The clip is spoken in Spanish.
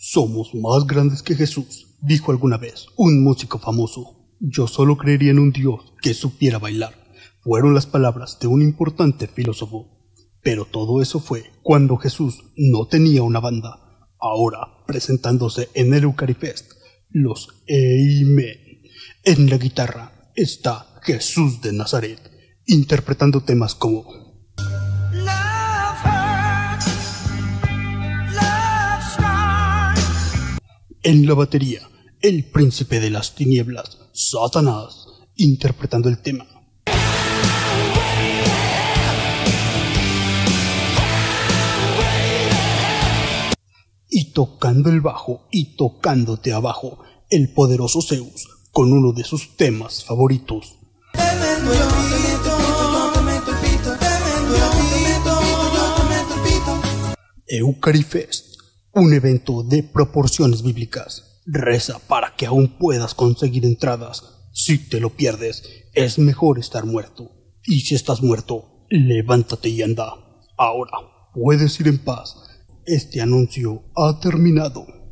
Somos más grandes que Jesús, dijo alguna vez un músico famoso. Yo solo creería en un Dios que supiera bailar. Fueron las palabras de un importante filósofo. Pero todo eso fue cuando Jesús no tenía una banda. Ahora, presentándose en el Eucarifest, los Amen. En la guitarra está Jesús de Nazaret, interpretando temas como en la batería, el príncipe de las tinieblas, Satanás, interpretando el tema y tocando el bajo y tocándote abajo, el poderoso Zeus, con uno de sus temas favoritos. Eucarifest, un evento de proporciones bíblicas. Reza para que aún puedas conseguir entradas. Si te lo pierdes, es mejor estar muerto. Y si estás muerto, levántate y anda. Ahora puedes ir en paz. Este anuncio ha terminado.